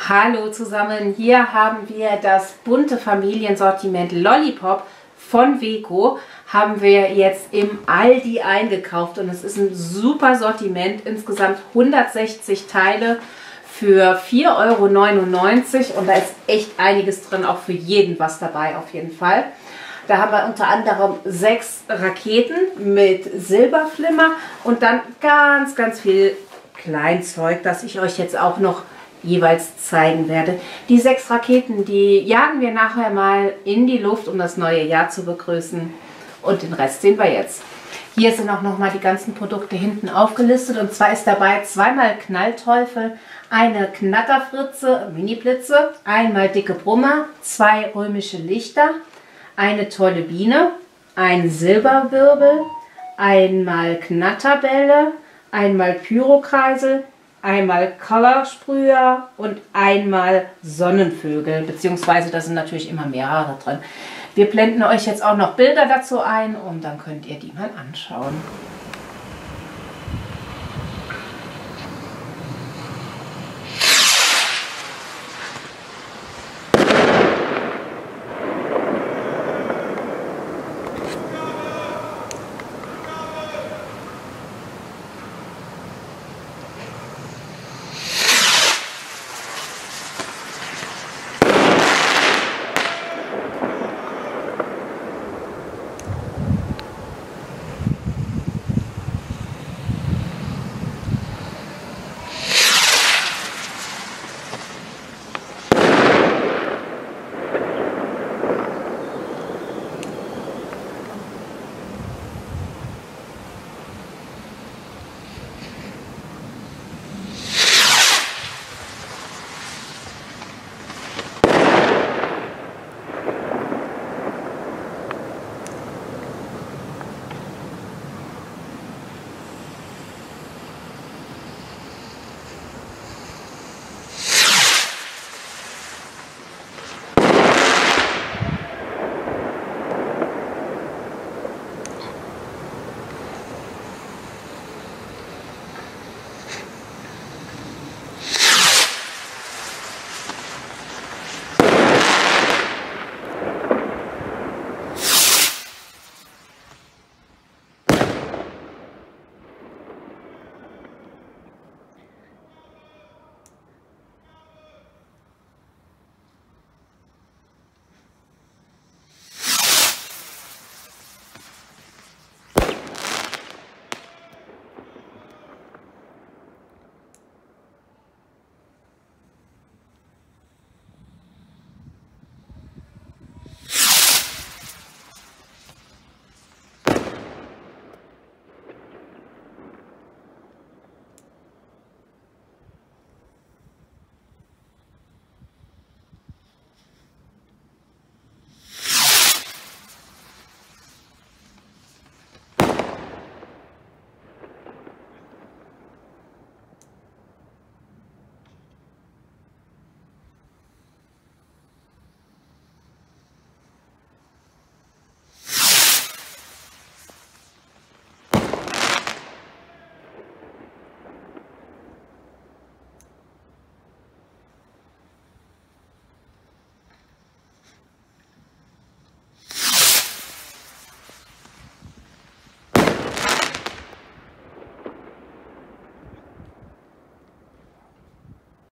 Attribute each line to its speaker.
Speaker 1: Hallo zusammen, hier haben wir das bunte Familiensortiment Lollipop von Weco. Haben wir jetzt im Aldi eingekauft und es ist ein super Sortiment, insgesamt 160 Teile für 4,99 € und da ist echt einiges drin, auch für jeden was dabei auf jeden Fall. Da haben wir unter anderem 6 Raketen mit Silberflimmer und dann ganz viel Kleinzeug, das ich euch jetzt auch noch jeweils zeigen werde. Die 6 Raketen, die jagen wir nachher mal in die Luft, um das neue Jahr zu begrüßen. Und den Rest sehen wir jetzt. Hier sind auch nochmal die ganzen Produkte hinten aufgelistet. Und zwar ist dabei zweimal Knallteufel, eine Knatterfritze, Mini-Blitze, einmal dicke Brummer, 2 römische Lichter, eine tolle Biene, ein Silberwirbel, einmal Knatterbälle, einmal Pyrokreisel, einmal Colorsprüher und einmal Sonnenvögel, beziehungsweise da sind natürlich immer mehrere drin. Wir blenden euch jetzt auch noch Bilder dazu ein und dann könnt ihr die mal anschauen.